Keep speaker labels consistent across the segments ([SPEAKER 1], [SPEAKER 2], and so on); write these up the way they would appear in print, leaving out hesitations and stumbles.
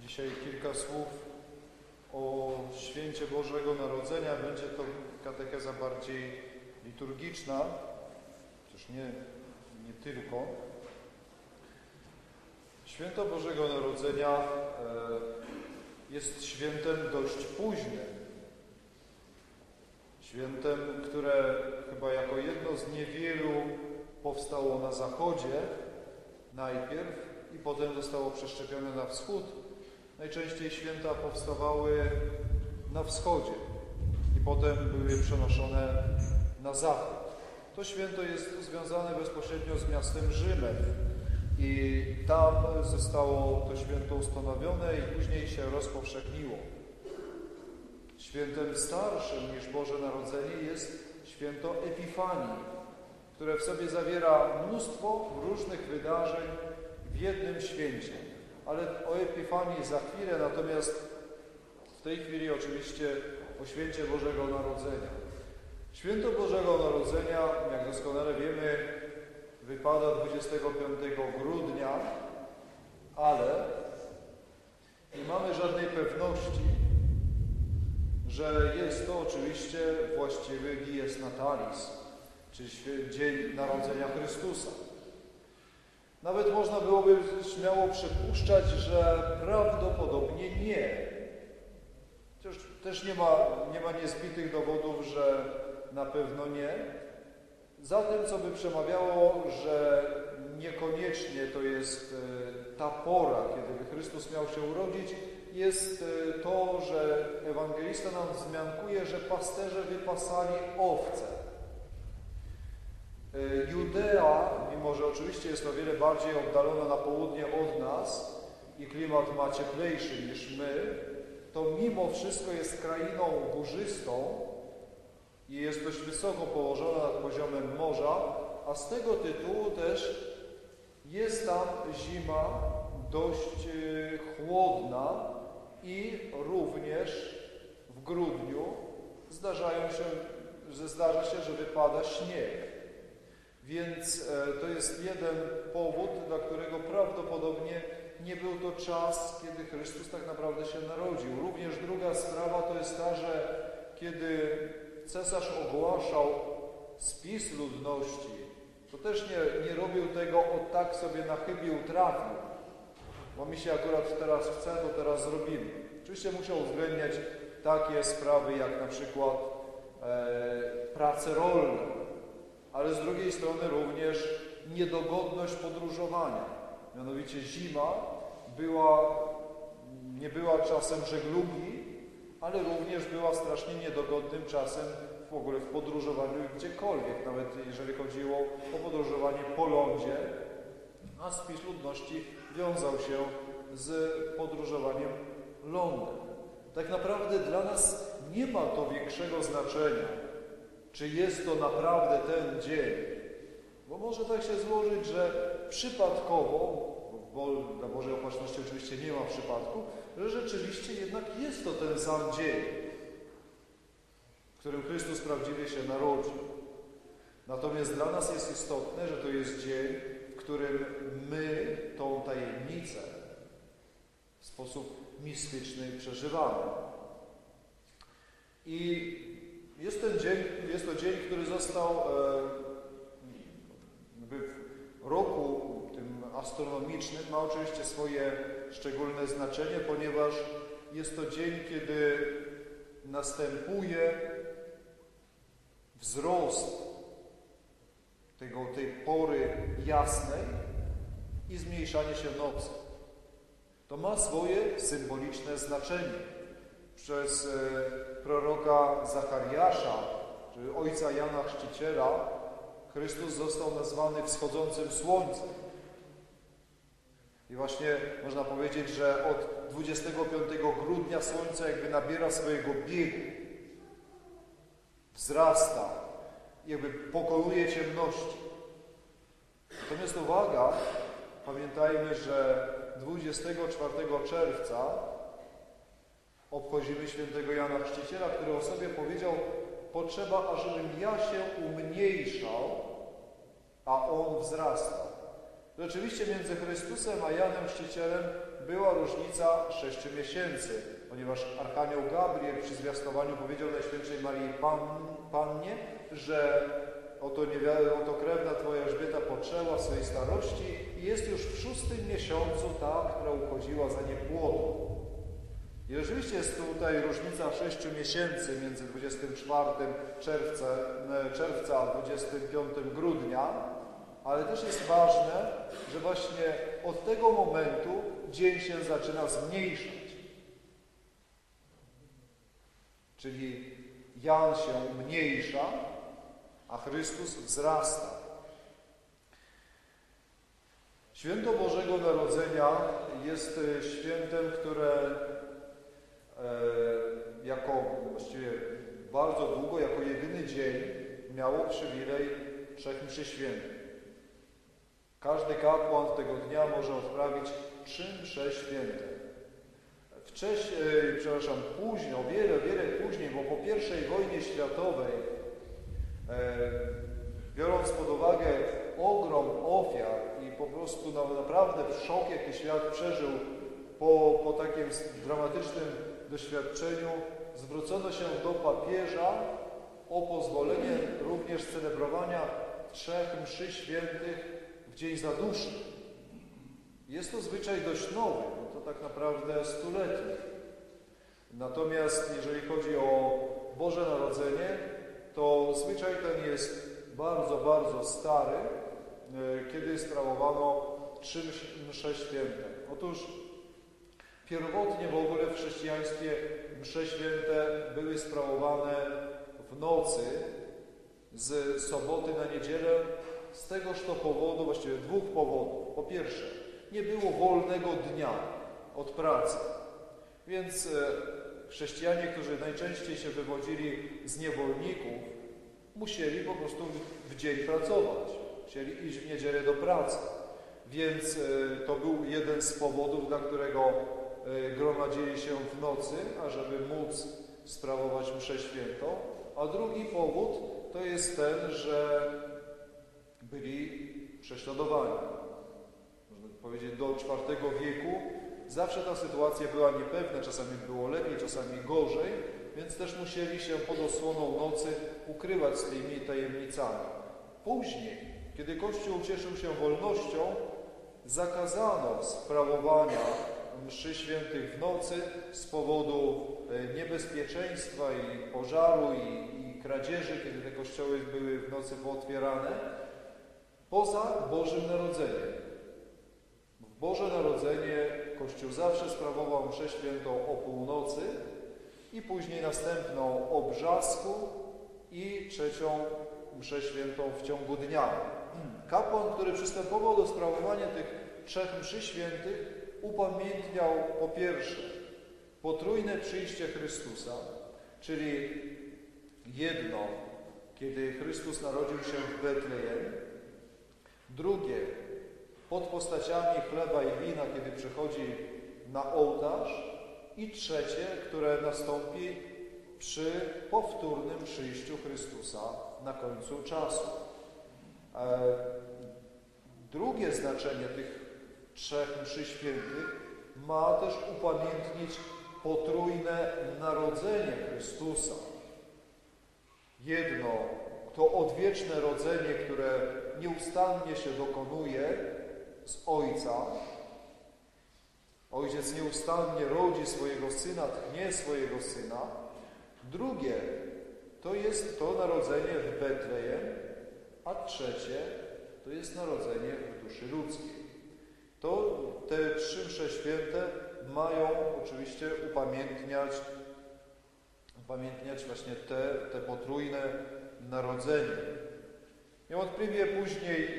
[SPEAKER 1] Dzisiaj kilka słów o święcie Bożego Narodzenia. Będzie to katecheza bardziej liturgiczna, chociaż nie tylko. Święto Bożego Narodzenia jest świętem dość późnym. Świętem, które chyba jako jedno z niewielu powstało na zachodzie najpierw i potem zostało przeszczepione na wschód. Najczęściej święta powstawały na wschodzie i potem były przenoszone na zachód. To święto jest związane bezpośrednio z miastem Rzymem i tam zostało to święto ustanowione i później się rozpowszechniło. Świętem starszym niż Boże Narodzenie jest święto Epifanii, które w sobie zawiera mnóstwo różnych wydarzeń w jednym święcie. Ale o Epifanii za chwilę, natomiast w tej chwili oczywiście o święcie Bożego Narodzenia. Święto Bożego Narodzenia, jak doskonale wiemy, wypada 25 grudnia, ale nie mamy żadnej pewności, że jest to oczywiście właściwy Dies Natalis, czyli dzień Narodzenia Chrystusa. Nawet można byłoby śmiało przypuszczać, że prawdopodobnie nie. Chociaż też nie ma niezbitych dowodów, że na pewno nie. Za tym, co by przemawiało, że niekoniecznie to jest ta pora, kiedy Chrystus miał się urodzić, jest to, że ewangelista nam wzmiankuje, że pasterze wypasali owce. Judea, mimo że oczywiście jest o wiele bardziej oddalona na południe od nas i klimat ma cieplejszy niż my, to mimo wszystko jest krainą górzystą i jest dość wysoko położona nad poziomem morza, a z tego tytułu też jest tam zima dość chłodna i również w grudniu zdarza się, że wypada śnieg. Więc to jest jeden powód, dla którego prawdopodobnie nie był to czas, kiedy Chrystus tak naprawdę się narodził. Również druga sprawa to jest ta, że kiedy cesarz ogłaszał spis ludności, to też nie robił tego od tak sobie na chybił trafił. Bo mi się akurat teraz chce, to teraz zrobimy. Oczywiście musiał uwzględniać takie sprawy jak na przykład prace rolne, ale z drugiej strony również niedogodność podróżowania. Mianowicie zima nie była czasem żeglugi, ale również była strasznie niedogodnym czasem w ogóle w podróżowaniu gdziekolwiek, nawet jeżeli chodziło o podróżowanie po lądzie, a spis ludności wiązał się z podróżowaniem lądem. Tak naprawdę dla nas nie ma to większego znaczenia, czy jest to naprawdę ten dzień. Bo może tak się złożyć, że przypadkowo, bo dla Bożej Opatrzności oczywiście nie ma przypadku, że rzeczywiście jednak jest to ten sam dzień, w którym Chrystus prawdziwie się narodził. Natomiast dla nas jest istotne, że to jest dzień, w którym my tą tajemnicę w sposób mistyczny przeżywamy. I jest to dzień, który został w roku tym astronomicznym, ma oczywiście swoje szczególne znaczenie, ponieważ jest to dzień, kiedy następuje wzrost tej pory jasnej i zmniejszanie się nocy. To ma swoje symboliczne znaczenie. Przez proroka Zachariasza, czyli ojca Jana Chrzciciela, Chrystus został nazwany wschodzącym słońcem. I właśnie można powiedzieć, że od 25 grudnia słońce jakby nabiera swojego biegu, wzrasta, jakby pokonuje ciemności. Natomiast uwaga, pamiętajmy, że 24 czerwca obchodzimy świętego Jana Chrzciciela, który o sobie powiedział: potrzeba, ażebym ja się umniejszał, a on wzrastał. Rzeczywiście między Chrystusem a Janem Chrzcicielem była różnica 6 miesięcy, ponieważ Archanioł Gabriel przy zwiastowaniu powiedział Najświętszej Marii Pannie, że oto krewna Twoja Elżbieta poczęła w swojej starości i jest już w 6 miesiącu ta, która uchodziła za niepłodną. I rzeczywiście jest tutaj różnica 6 miesięcy między 24 czerwca a 25 grudnia, ale też jest ważne, że właśnie od tego momentu dzień się zaczyna zmniejszać. Czyli Jan się umniejsza, a Chrystus wzrasta. Święto Bożego Narodzenia jest świętem, które jako właściwie bardzo długo, jako jedyny dzień miało przywilej 3 mszy świętych. Każdy kapłan tego dnia może odprawić 3 msze święte. Późno, wiele później, bo po I wojnie światowej, biorąc pod uwagę ogrom ofiar i po prostu naprawdę szok, jaki świat przeżył po takim dramatycznym doświadczeniu, zwrócono się do papieża o pozwolenie również celebrowania 3 mszy świętych w dzień zaduszy. Jest to zwyczaj dość nowy, to tak naprawdę 100-letni. Natomiast jeżeli chodzi o Boże Narodzenie, to zwyczaj ten jest bardzo, bardzo stary, kiedy sprawowano 3 msze święte. Otóż pierwotnie w ogóle w chrześcijaństwie msze święte były sprawowane w nocy z soboty na niedzielę z tegoż to powodu, właściwie 2 powodów. Po pierwsze, nie było wolnego dnia od pracy, więc chrześcijanie, którzy najczęściej się wywodzili z niewolników, musieli po prostu w dzień pracować, musieli iść w niedzielę do pracy. Więc to był jeden z powodów, dla którego gromadzili się w nocy, ażeby móc sprawować mszę świętą. A drugi powód to jest ten, że byli prześladowani. Można powiedzieć, do IV wieku zawsze ta sytuacja była niepewna, czasami było lepiej, czasami gorzej, więc też musieli się pod osłoną nocy ukrywać z tymi tajemnicami. Później, kiedy Kościół cieszył się wolnością, zakazano sprawowania mszy świętych w nocy z powodu niebezpieczeństwa i pożaru i kradzieży, kiedy te kościoły były w nocy pootwierane, poza Bożym Narodzeniem. W Boże Narodzenie Kościół zawsze sprawował mszę świętą o północy i później następną o brzasku i 3. mszę świętą w ciągu dnia. Kapłan, który przystępował do sprawowania tych 3 mszy świętych, upamiętniał po pierwsze potrójne przyjście Chrystusa, czyli jedno, kiedy Chrystus narodził się w Betlejem, drugie, pod postaciami chleba i wina, kiedy przychodzi na ołtarz, i trzecie, które nastąpi przy powtórnym przyjściu Chrystusa na końcu czasu. Drugie znaczenie tych 3 mszy świętych ma też upamiętnić potrójne narodzenie Chrystusa. Jedno to odwieczne rodzenie, które nieustannie się dokonuje z Ojca. Ojciec nieustannie rodzi swojego Syna, tchnie swojego Syna. Drugie to jest to narodzenie w Betlejem, a trzecie to jest narodzenie w duszy ludzkiej. To te 3 msze święte mają oczywiście upamiętniać właśnie te potrójne narodzenie. Niewątpliwie później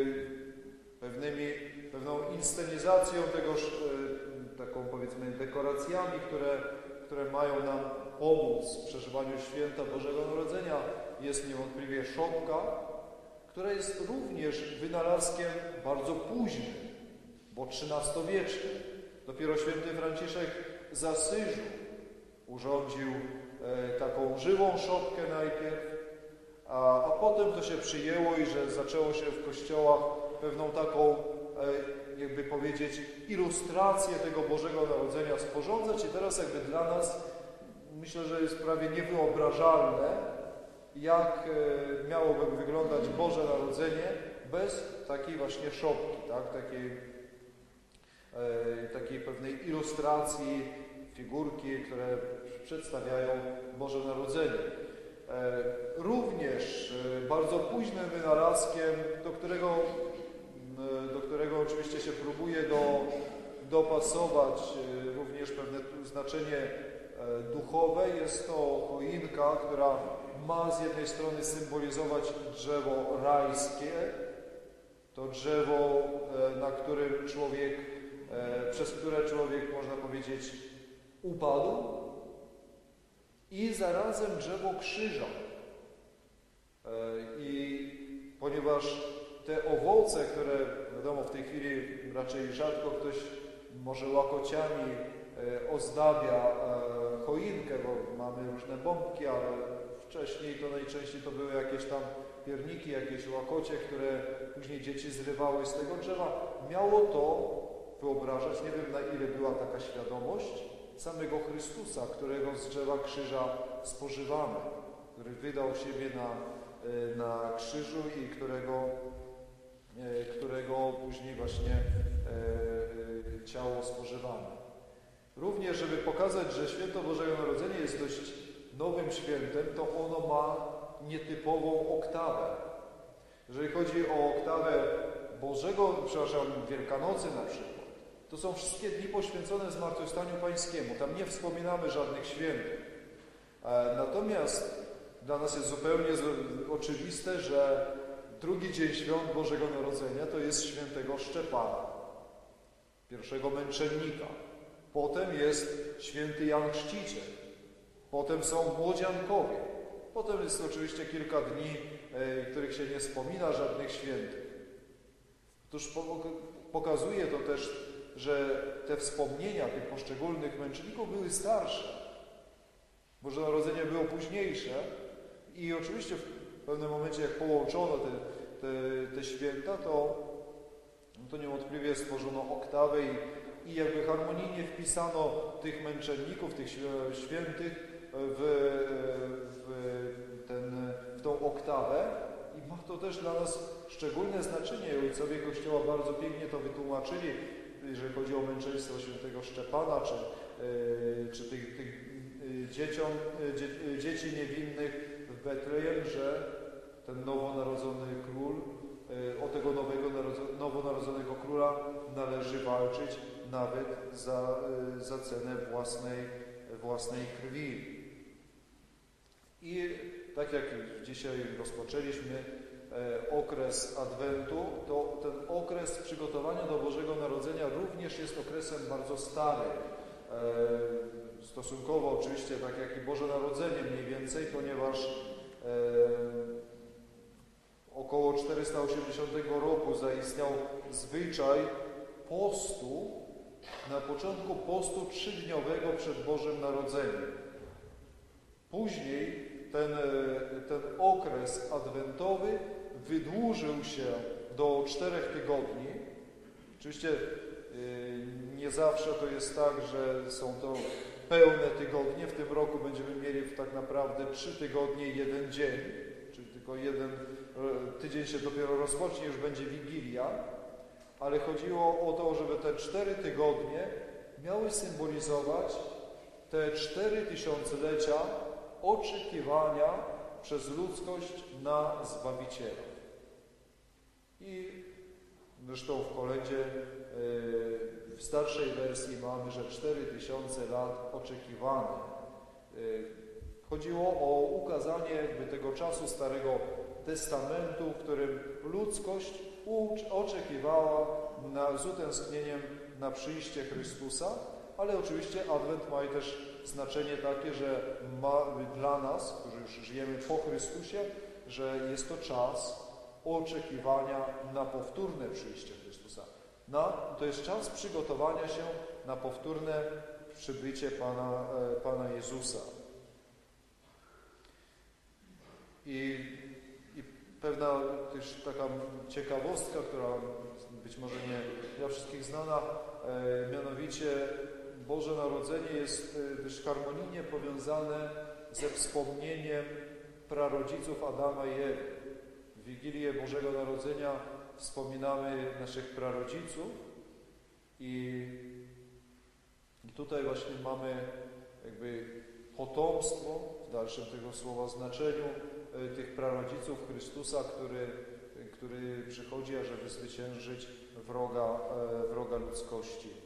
[SPEAKER 1] pewną inscenizacją tegoż, taką powiedzmy dekoracjami, które mają nam pomóc w przeżywaniu święta Bożego Narodzenia, jest niewątpliwie szopka, która jest również wynalazkiem bardzo późnym, bo XIII-wiecznym. Dopiero święty Franciszek z Asyżu urządził taką żywą szopkę najpierw, a potem to się przyjęło i że zaczęło się w kościołach pewną taką jakby powiedzieć, ilustrację tego Bożego Narodzenia sporządzać i teraz jakby dla nas myślę, że jest prawie niewyobrażalne, jak miałoby wyglądać Boże Narodzenie bez takiej właśnie szopki, tak? Takiej pewnej ilustracji, figurki, które przedstawiają Boże Narodzenie. Również bardzo późnym wynalazkiem, do którego oczywiście się próbuje dopasować również pewne znaczenie duchowe, jest to choinka, która ma z jednej strony symbolizować drzewo rajskie, to drzewo, przez które człowiek, można powiedzieć, upadł, i zarazem drzewo krzyża. I ponieważ te owoce, które wiadomo w tej chwili raczej rzadko ktoś może łakociami ozdabia choinkę, bo mamy różne bombki, ale wcześniej to najczęściej to były jakieś tam pierniki, jakieś łakocie, które później dzieci zrywały z tego drzewa. Miało to wyobrażać, nie wiem na ile była taka świadomość, samego Chrystusa, którego z drzewa krzyża spożywamy, który wydał siebie na krzyżu i którego później właśnie ciało spożywamy. Również, żeby pokazać, że święto Bożego Narodzenia jest dość nowym świętem, to ono ma nietypową oktawę. Jeżeli chodzi o oktawę Wielkanocy na przykład, to są wszystkie dni poświęcone Zmartwychwstaniu Pańskiemu. Tam nie wspominamy żadnych świętych. Natomiast dla nas jest zupełnie oczywiste, że drugi dzień świąt Bożego Narodzenia to jest świętego Szczepana, pierwszego męczennika. Potem jest święty Jan Chrzciciel. Potem są młodziankowie. Potem jest oczywiście kilka dni, których się nie wspomina, żadnych świętych. Otóż pokazuje to też, że te wspomnienia tych poszczególnych męczenników były starsze. Boże Narodzenie było późniejsze i oczywiście w pewnym momencie, jak połączono te święta, to niewątpliwie stworzono oktawę i jakby harmonijnie wpisano tych męczenników, tych świętych w tą oktawę. I ma to też dla nas szczególne znaczenie. Ojcowie Kościoła bardzo pięknie to wytłumaczyli, jeżeli chodzi o męczeństwo świętego Szczepana, czy tych dzieci niewinnych w Betlejem, że ten nowonarodzony król, o tego nowonarodzonego króla należy walczyć nawet za cenę własnej krwi. I tak jak dzisiaj rozpoczęliśmy okres Adwentu, to ten okres przygotowania do Bożego Narodzenia również jest okresem bardzo starym. Stosunkowo oczywiście, tak jak i Boże Narodzenie mniej więcej, ponieważ około 480 roku zaistniał zwyczaj postu, na początku postu 3-dniowego przed Bożym Narodzeniem. Później ten okres adwentowy wydłużył się do 4 tygodni. Oczywiście nie zawsze to jest tak, że są to pełne tygodnie. W tym roku będziemy mieli tak naprawdę 3 tygodnie i 1 dzień, czyli tylko jeden tydzień się dopiero rozpocznie, już będzie Wigilia, ale chodziło o to, żeby te 4 tygodnie miały symbolizować te 4 tysiąclecia oczekiwania przez ludzkość na Zbawiciela. I zresztą w kolędzie w starszej wersji mamy, że 4000 lat oczekiwania. Chodziło o ukazanie jakby tego czasu Starego Testamentu, w którym ludzkość oczekiwała z utęsknieniem na przyjście Chrystusa, ale oczywiście Adwent ma też znaczenie takie, że ma dla nas, którzy już żyjemy po Chrystusie, że jest to czas oczekiwania na powtórne przyjście Chrystusa. To jest czas przygotowania się na powtórne przybycie Pana Jezusa. I pewna też taka ciekawostka, która być być może nie dla wszystkich znana, mianowicie Boże Narodzenie jest też harmonijnie powiązane ze wspomnieniem prarodziców Adama i Ewy. W Wigilię Bożego Narodzenia wspominamy naszych prarodziców i tutaj właśnie mamy jakby potomstwo, w dalszym tego słowa znaczeniu, tych prarodziców Chrystusa, który przychodzi, ażeby zwyciężyć wroga ludzkości.